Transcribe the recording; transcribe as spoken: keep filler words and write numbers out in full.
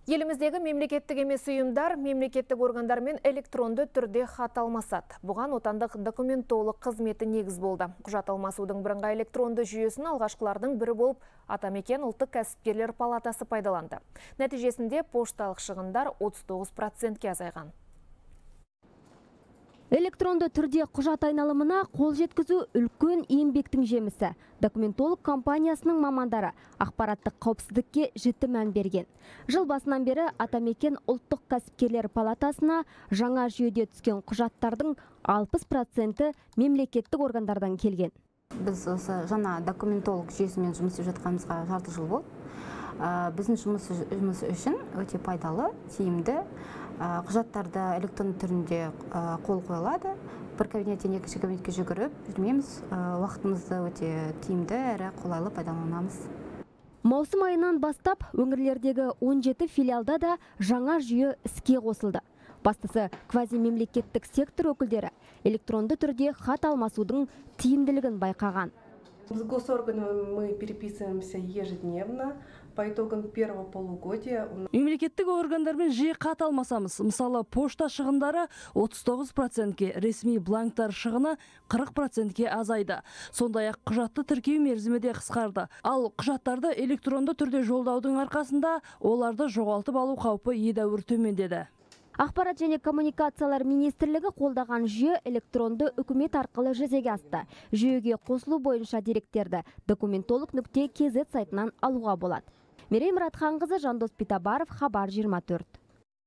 Еліміздегі мемлекеттік емес ұйымдар мемлекеттік органдармен электронды түрде хат алмасады. Бұған отандық документолог қызметі негіз болды. Құжат алмасудың бірыңғай электронды жүйесін алғашқылардың бірі болып Атамекен ұлттық кәсіпкерлер палатасы пайдаланды. Нәтижесінде пошталық шығындар отыз тоғыз процентке азайған. Электронды түрде құжат айналымына қол жеткізу үлкен еңбектің жемісі. Документолог компаниясының мамандары ақпараттық қауіпсіздікке жіті мән берген. Жыл басынан бері Атамекен ұлттық кәсіпкерлер палатасына жаңа жүйеде түскен құжаттардың алпыс проценті мемлекеттік органдардан келген. Біз осы жаңа документолог жүйесімен жұмыс істеп жатқанымызға жарты жыл болды. Біздің жұмыс үшін өте пайдалы, тиімді. Құжаттарды электронды түрінде қол қойылады. Бір кабинеттен екінші кабинетке жүгіріп жүрмейміз. Уақытымызды өте тиімді әрі қолайлы пайдаланамыз. Маусым айынан бастап өңірлердегі он жеті филиалда да жаңа жүйе іске қосылды. Бастысы квазимемлекеттік сектор өкілдері электронды түрде хат алмасудың тиімділігін байқаған. С госорганами мы переписываемся ежедневно. По итогам первого полугодия мемлекеттік органдармен жиі хат алмасамыз. Мысалы, пошта шығындары отыз тоғыз процентке, ресми бланктар шығыны қырық процентке азайды. Сондай-ақ құжатты тіркеу мерзімі де қысқарды. Ал құжаттарды электронды түрде жолдаудың арқасында оларды жоғалтып алу қаупі едәуір төмендеді. Ақпарат және коммуникациялар министрлігі қолдаған жүйе электронды үкімет арқылы жүзеге асты. Жүйеге қосылу бойынша деректерді документолог нүкте кз сайтынан алуға болады. Мерей Мұратханқызы, Жандос Питабаров, Хабар жиырма төрт.